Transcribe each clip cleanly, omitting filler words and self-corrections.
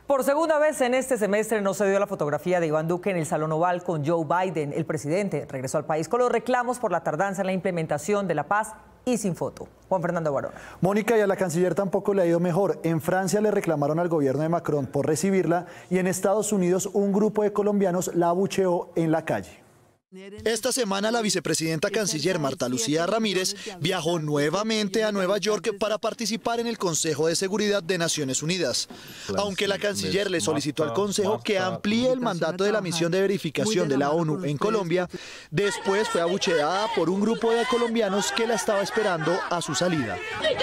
Por segunda vez en este semestre no se dio la fotografía de Iván Duque en el Salón Oval con Joe Biden. El presidente regresó al país con los reclamos por la tardanza en la implementación de la paz y sin foto. Juan Fernando Barona. Mónica, y a la canciller tampoco le ha ido mejor. En Francia le reclamaron al gobierno de Macron por recibirla y en Estados Unidos un grupo de colombianos la abucheó en la calle. Esta semana la vicepresidenta canciller Marta Lucía Ramírez viajó nuevamente a Nueva York para participar en el Consejo de Seguridad de Naciones Unidas. Aunque la canciller le solicitó al Consejo que amplíe el mandato de la misión de verificación de la ONU en Colombia, después fue abucheada por un grupo de colombianos que la estaba esperando a su salida.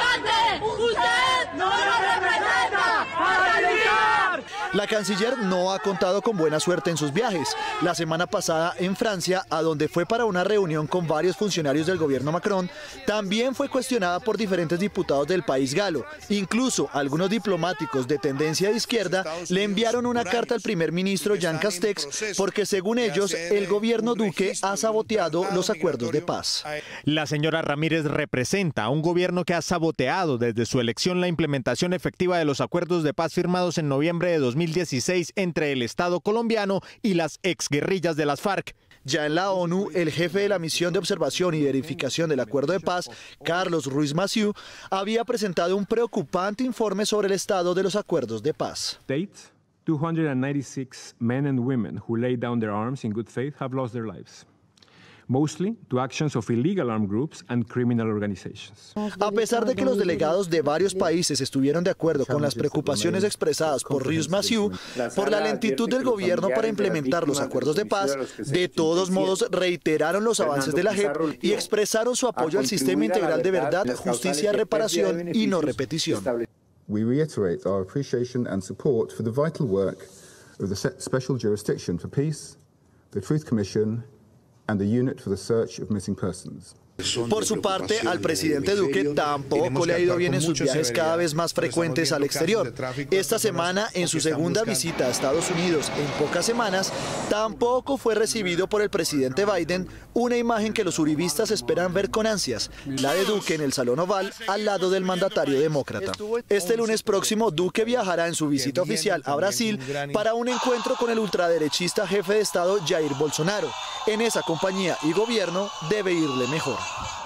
La canciller no ha contado con buena suerte en sus viajes. La semana pasada en Francia, a donde fue para una reunión con varios funcionarios del gobierno Macron, también fue cuestionada por diferentes diputados del país galo. Incluso algunos diplomáticos de tendencia de izquierda le enviaron una carta al primer ministro Jean Castex porque, según ellos, el gobierno Duque ha saboteado los acuerdos de paz. La señora Ramírez representa a un gobierno que ha saboteado desde su elección la implementación efectiva de los acuerdos de paz firmados en noviembre de 2016 entre el Estado colombiano y las exguerrillas de las FARC. Ya en la ONU, el jefe de la misión de observación y verificación del acuerdo de paz, Carlos Ruiz Massieu, había presentado un preocupante informe sobre el estado de los acuerdos de paz. 296 men and women who laid down their arms in good faith have lost their lives. Mostly to actions of illegal armed groups and criminal organizations. A pesar de que los delegados de varios países estuvieron de acuerdo con las preocupaciones expresadas por Ruiz Massieu por la lentitud del gobierno para implementar los acuerdos de paz, de todos modos reiteraron los avances de la JEP y expresaron su apoyo al sistema integral de verdad, justicia, reparación y no repetición. We reiterate our appreciation and support for the vital work of the Special Jurisdiction for Peace, the Truth Commission, and the Unit for the Search of Missing Persons. Por su parte, al presidente Duque tampoco le ha ido bien en sus viajes cada vez más frecuentes al exterior. Esta semana, en su segunda visita a Estados Unidos en pocas semanas, tampoco fue recibido por el presidente Biden, una imagen que los uribistas esperan ver con ansias, la de Duque en el Salón Oval al lado del mandatario demócrata. Este lunes próximo, Duque viajará en su visita oficial a Brasil para un encuentro con el ultraderechista jefe de Estado Jair Bolsonaro. En esa compañía y gobierno debe irle mejor.